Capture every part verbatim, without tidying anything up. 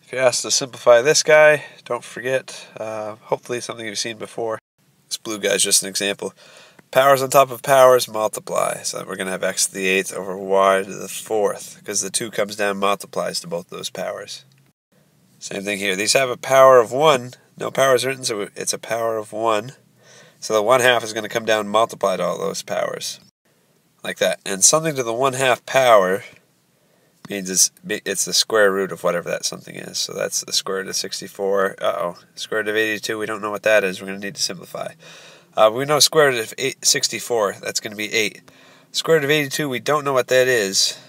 If you're asked to simplify this guy, don't forget, uh, hopefully something you've seen before. This blue guy is just an example. Powers on top of powers multiply. So we're going to have x to the eighth over y to the fourth, because the two comes down and multiplies to both those powers. Same thing here. These have a power of one. No powers written, so it's a power of one. So the one half is going to come down and multiply to all those powers. Like that. And something to the one half power means it's, it's the square root of whatever that something is. So that's the square root of sixty-four. Uh-oh. Square root of eighty-two, we don't know what that is. We're going to need to simplify. Uh, we know square root of eight, sixty-four. That's going to be eight. Square root of eighty-two, we don't know what that is.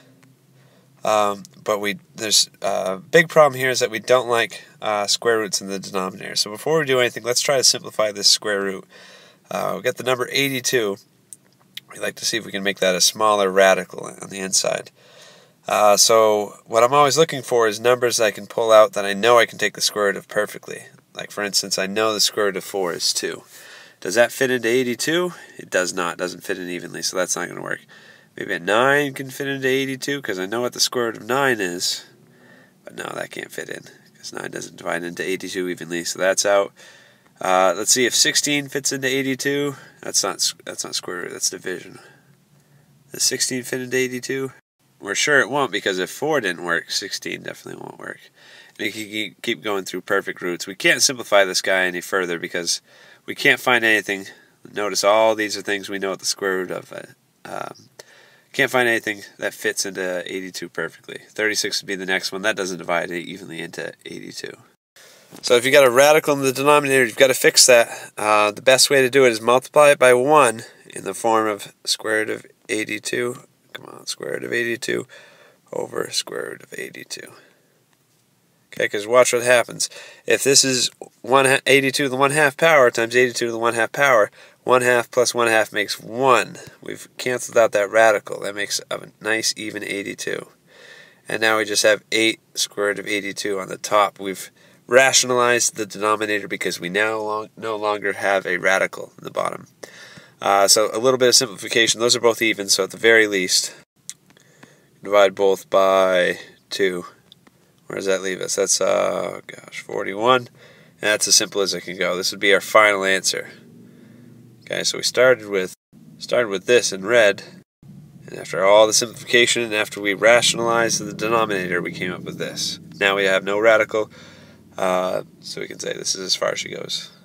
Um, but we there's a uh, big problem here is that we don't like uh, square roots in the denominator. So before we do anything, let's try to simplify this square root. Uh, we've got the number eighty-two. We'd like to see if we can make that a smaller radical on the inside. Uh, so what I'm always looking for is numbers I can pull out that I know I can take the square root of perfectly. Like for instance, I know the square root of four is two. Does that fit into eighty-two? It does not. It doesn't fit in evenly, so that's not going to work. Maybe a nine can fit into eighty-two because I know what the square root of nine is. But no, that can't fit in because nine doesn't divide into eighty-two evenly, so that's out. Uh, let's see if sixteen fits into eighty-two. That's not that's not square root, that's division. Does sixteen fit into eighty-two? We're sure it won't because if four didn't work, sixteen definitely won't work. And you can keep going through perfect roots. We can't simplify this guy any further because we can't find anything. Notice all these are things we know what the square root of. Um, can't find anything that fits into eighty-two perfectly. thirty-six would be the next one. That doesn't divide evenly into eighty-two. So if you got a radical in the denominator, you've got to fix that. Uh, the best way to do it is multiply it by one in the form of square root of eighty-two. Come on, square root of eighty-two over square root of eighty-two. Okay, because watch what happens. If this is one eighty-two to the one half power times eighty-two to the one half power, one half plus one half makes one. We've canceled out that radical. That makes a nice even eighty-two. And now we just have eight square root of eighty-two on the top. We've rationalized the denominator because we now long, no longer have a radical in the bottom. Uh, so a little bit of simplification. Those are both even, so at the very least, divide both by two. Where does that leave us? That's, uh, gosh, forty-one. And that's as simple as it can go. This would be our final answer. Okay, so we started with started with this in red. And after all the simplification and after we rationalized the denominator, we came up with this. Now we have no radical, uh, so we can say this is as far as she goes.